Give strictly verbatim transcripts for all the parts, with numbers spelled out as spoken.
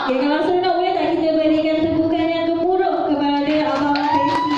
Okay, kalau seronok boleh tak kita berikan tepukan yang gemuruh kepada Abang Tracy.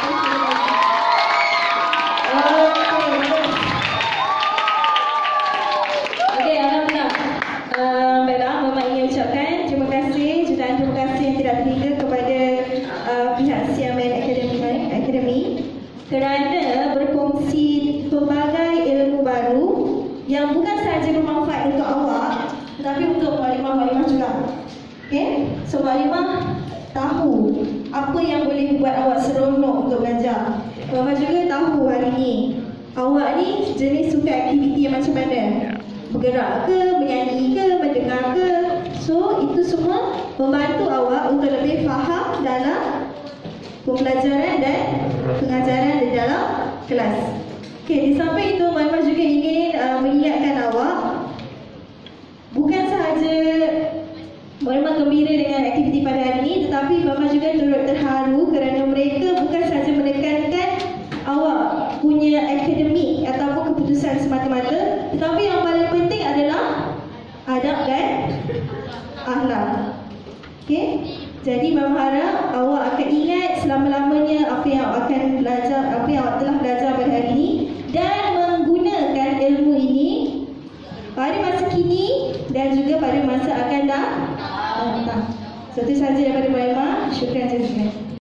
Okey, alhamdulillah. Uh, baiklah, Mama ingin ucapkan terima kasih, jutaan terima kasih yang tidak terhingga kepada uh, pihak Xiamen Academy, Academy kerana berkongsi pelbagai ilmu baru yang bukan sahaja bermanfaat untuk awak tetapi untuk maklimah-maklimah juga. Okay? So maklimah tahu apa yang boleh buat awak seronok untuk belajar. Mama juga tahu hari ni awak ni jenis suka aktiviti yang macam mana, bergerak ke, menyanyi ke, mendengar ke. So itu semua membantu awak untuk lebih faham dalam pembelajaran dan pengajaran di dalam kelas. Okay, di samping itu Mama juga ingin uh, mengingatkan awak, bukan sahaja Mama gembira dengan aktiviti pada hari ini, tetapi Mama juga turut terharu kerana mereka bukan sahaja menekankan awak punya akademik ataupun keputusan semata-mata, tetapi yang paling penting adalah adab dan akhlak. Okay? Jadi Mama harap awak akan ingat selama-lamanya apa yang awak akan belajar, apa yang awak telah belajar pada hari ini, dan menggunakan ilmu ini pada masa kini dan juga pada masa akan datang. So itu sahaja daripada Mama. Syukran jazilan.